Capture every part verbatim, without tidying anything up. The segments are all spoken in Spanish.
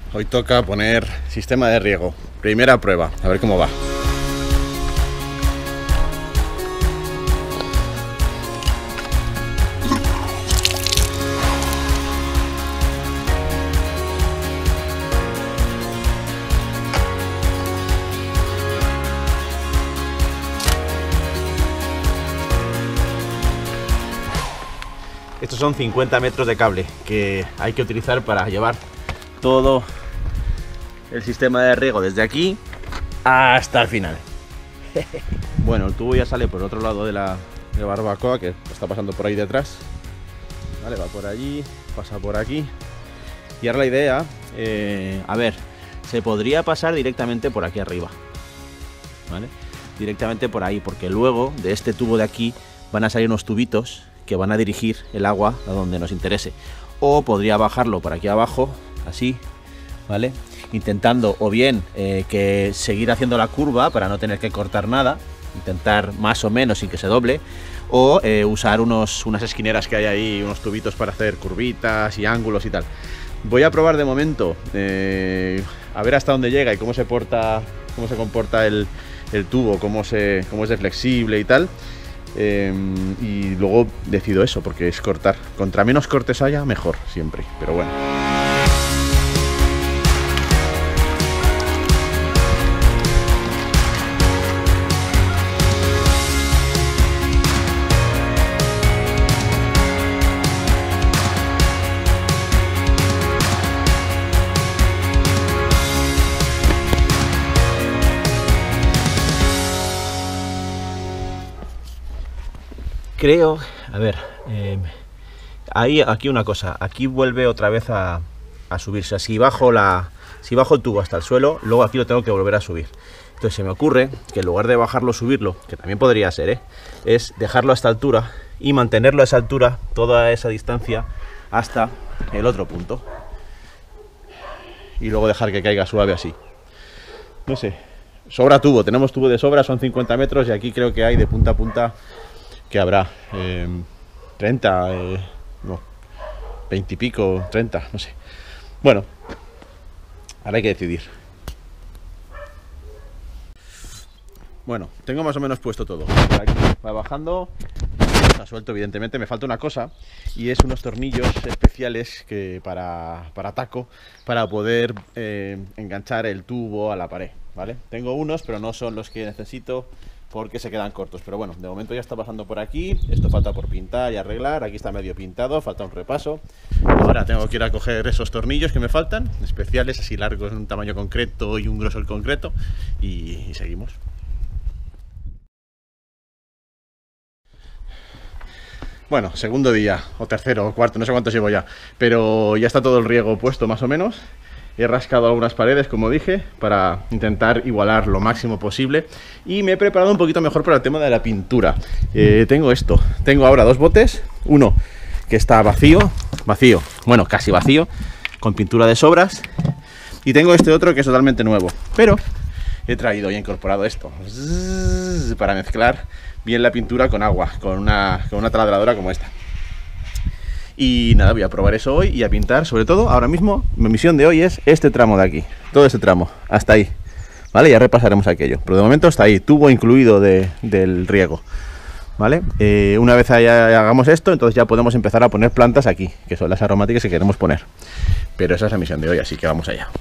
Hoy toca poner sistema de riego. Primera prueba, a ver cómo va. Estos son cincuenta metros de cable que hay que utilizar para llevar todo el sistema de riego desde aquí hasta el final. Bueno, el tubo ya sale por el otro lado de la, de la barbacoa, que está pasando por ahí detrás. Vale, va por allí, pasa por aquí. Y ahora la idea, eh, a ver, se podría pasar directamente por aquí arriba, ¿vale? Directamente por ahí, porque luego de este tubo de aquí van a salir unos tubitos que van a dirigir el agua a donde nos interese. O podría bajarlo por aquí abajo, así, ¿vale? Intentando o bien eh, que seguir haciendo la curva para no tener que cortar nada, intentar más o menos sin que se doble, o eh, usar unos, unas esquineras que hay ahí, unos tubitos para hacer curvitas y ángulos y tal. Voy a probar de momento, eh, a ver hasta dónde llega y cómo se porta, cómo se comporta el, el tubo, cómo, se, cómo es de flexible y tal. Eh, y luego decido eso, porque es cortar. Contra menos cortes haya, mejor siempre, pero bueno. Creo, a ver, eh, ahí, aquí una cosa, aquí vuelve otra vez a, a subirse. Si bajo, la, si bajo el tubo hasta el suelo, luego aquí lo tengo que volver a subir. Entonces se me ocurre que en lugar de bajarlo, subirlo, que también podría ser, ¿eh? es dejarlo a esta altura y mantenerlo a esa altura, toda esa distancia, hasta el otro punto. Y luego dejar que caiga suave así. No sé, sobra tubo, tenemos tubo de sobra, son cincuenta metros y aquí creo que hay de punta a punta que habrá eh, treinta, eh, no, veinte y pico, treinta, no sé. Bueno, ahora hay que decidir. Bueno, tengo más o menos puesto todo. Por aquí va bajando, está suelto evidentemente. Me falta una cosa y es unos tornillos especiales que para, para taco, para poder eh, enganchar el tubo a la pared, ¿vale? Tengo unos, pero no son los que necesito, porque se quedan cortos, pero bueno, de momento ya está pasando por aquí. Esto falta por pintar y arreglar. Aquí está medio pintado, falta un repaso. Ahora tengo que ir a coger esos tornillos que me faltan, especiales, así largos, en un tamaño concreto y un grosor concreto, y, y seguimos. Bueno, segundo día, o tercero, o cuarto, no sé cuántos llevo ya, pero ya está todo el riego puesto más o menos. He rascado algunas paredes, como dije, para intentar igualar lo máximo posible. Y me he preparado un poquito mejor para el tema de la pintura. Eh, tengo esto. Tengo ahora dos botes. Uno que está vacío. Vacío. Bueno, casi vacío. Con pintura de sobras. Y tengo este otro que es totalmente nuevo. Pero he traído y he incorporado esto. Para mezclar bien la pintura con agua. Con una, con una taladradora como esta. Y nada, voy a probar eso hoy y a pintar, sobre todo, ahora mismo, mi misión de hoy es este tramo de aquí, todo este tramo, hasta ahí, ¿vale? Ya repasaremos aquello, pero de momento está ahí, tubo incluido de, del riego, ¿vale? Eh, una vez ya hagamos esto, entonces ya podemos empezar a poner plantas aquí, que son las aromáticas que queremos poner, pero esa es la misión de hoy, así que vamos allá.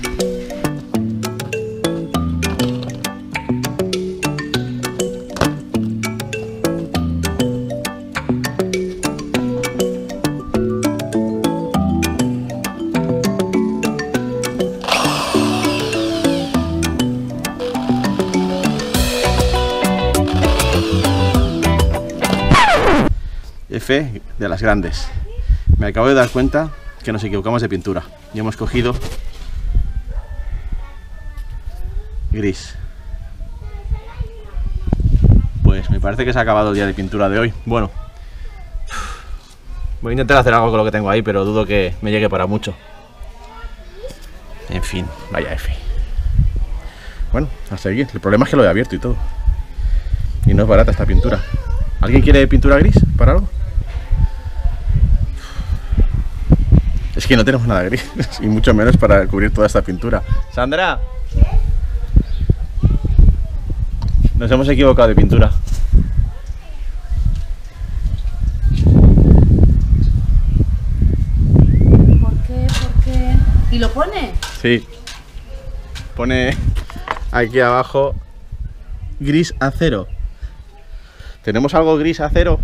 F de las grandes. Me acabo de dar cuenta que nos equivocamos de pintura y hemos cogido gris. Pues me parece que se ha acabado el día de pintura de hoy. Bueno, voy a intentar hacer algo con lo que tengo ahí, pero dudo que me llegue para mucho. En fin, vaya F. Bueno, a seguir. El problema es que lo he abierto y todo. Y no es barata esta pintura. ¿Alguien quiere pintura gris para algo? Es que no tenemos nada gris, y mucho menos para cubrir toda esta pintura. ¡Sandra! Nos hemos equivocado de pintura. ¿Por qué? ¿Por qué? ¿Y lo pone? Sí. Pone aquí abajo gris acero. ¿Tenemos algo gris acero?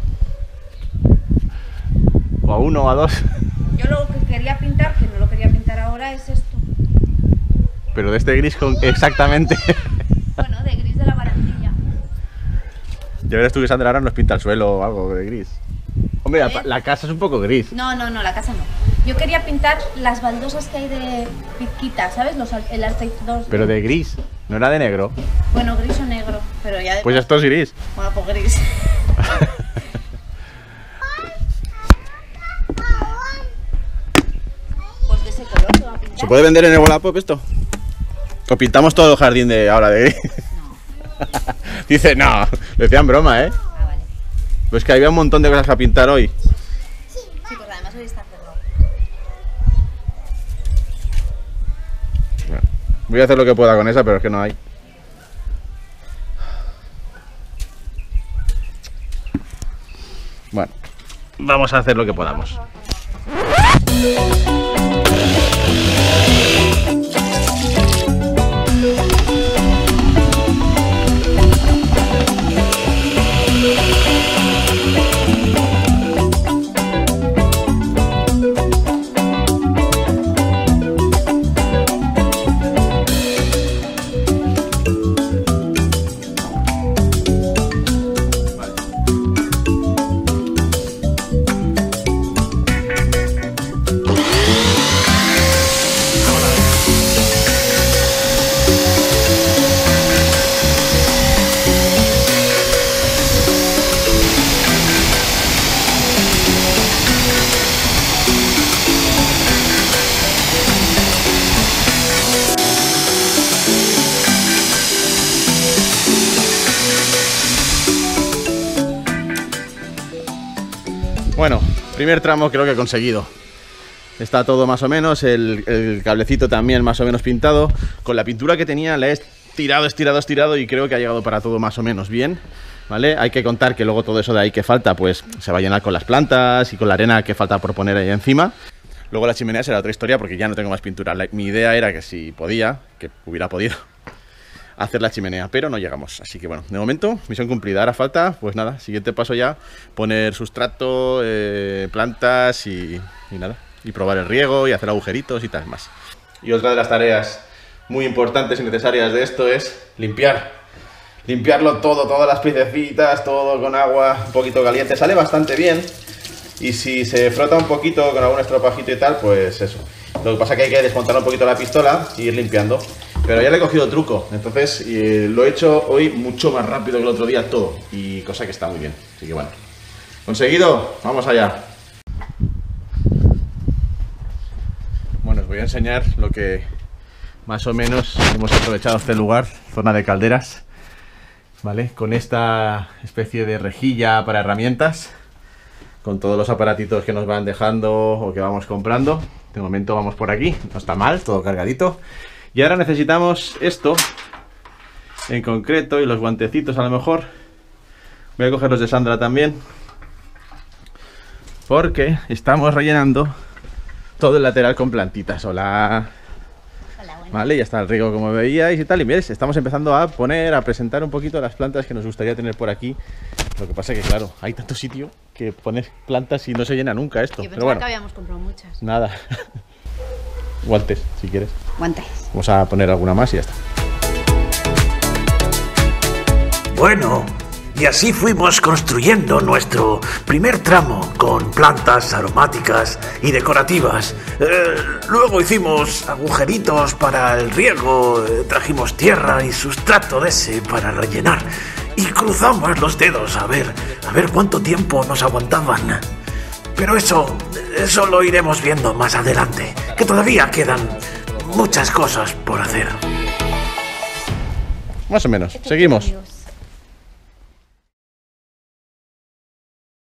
O a uno o a dos. Yo lo que quería pintar, que no lo quería pintar ahora, es esto. Pero de este gris con exactamente. Bueno, de gris de la barandilla. Ya verás tú que Sandra ahora nos pinta el suelo o algo de gris. Hombre, ¿Eh? la, la casa es un poco gris. No, no, no, la casa no. Yo quería pintar las baldosas que hay de pizquita, ¿sabes? Los, el aceitador. Pero de gris, no era de negro. Bueno, gris o negro, pero ya de... Pues esto es gris. Bueno, pues gris. Pues de ese color se va a pintar. ¿Se puede vender en el Wallapop esto? ¿O pintamos todo el jardín de ahora de gris? No. Dice, no, le decían broma, ¿eh? Ah, vale. Pues que había un montón de cosas a pintar hoy. Sí, pues además hoy está cerrado. Bueno, voy a hacer lo que pueda con esa, pero es que no hay. Bueno, vamos a hacer lo que podamos. Bueno, primer tramo creo que he conseguido. Está todo más o menos, el, el cablecito también más o menos pintado. Con la pintura que tenía la he estirado, estirado, estirado y creo que ha llegado para todo más o menos bien, ¿vale? Hay que contar que luego todo eso de ahí que falta pues se va a llenar con las plantas y con la arena que falta por poner ahí encima. Luego la chimenea será otra historia porque ya no tengo más pintura. La, mi idea era que si podía, que hubiera podido hacer la chimenea, pero no llegamos. Así que bueno, de momento, misión cumplida. Ahora falta, pues nada, siguiente paso ya, poner sustrato, eh, plantas y, y nada. Y probar el riego y hacer agujeritos y tal más. Y otra de las tareas muy importantes y necesarias de esto es limpiar. Limpiarlo todo, todas las piececitas, todo con agua un poquito caliente. Sale bastante bien. Y si se frota un poquito con algún estropajito y tal, pues eso. Lo que pasa es que hay que desmontar un poquito la pistola y ir limpiando. Pero ya le he cogido truco, entonces y lo he hecho hoy mucho más rápido que el otro día todo. Y cosa que está muy bien, así que bueno. ¿Conseguido? Vamos allá. Bueno, os voy a enseñar lo que más o menos hemos aprovechado este lugar, zona de calderas, ¿vale? Con esta especie de rejilla para herramientas, con todos los aparatitos que nos van dejando o que vamos comprando. De momento vamos por aquí, no está mal, todo cargadito. Y ahora necesitamos esto en concreto y los guantecitos a lo mejor. Voy a coger los de Sandra también, porque estamos rellenando todo el lateral con plantitas. Hola. Hola, bueno. Vale, ya está el riego como veíais y tal. Y miréis, estamos empezando a poner, a presentar un poquito las plantas que nos gustaría tener por aquí. Lo que pasa es que claro, hay tanto sitio que pones plantas y no se llena nunca esto. Yo pensaba Pero bueno, que habíamos comprado muchas. nada. Guantes, si quieres. Guantes. Vamos a poner alguna más y ya está. Bueno, y así fuimos construyendo nuestro primer tramo con plantas aromáticas y decorativas. Eh, luego hicimos agujeritos para el riego, eh, trajimos tierra y sustrato de ese para rellenar. Y cruzamos los dedos a ver, a ver cuánto tiempo nos aguantaban. Pero eso, eso lo iremos viendo más adelante, que todavía quedan muchas cosas por hacer. Más o menos, seguimos.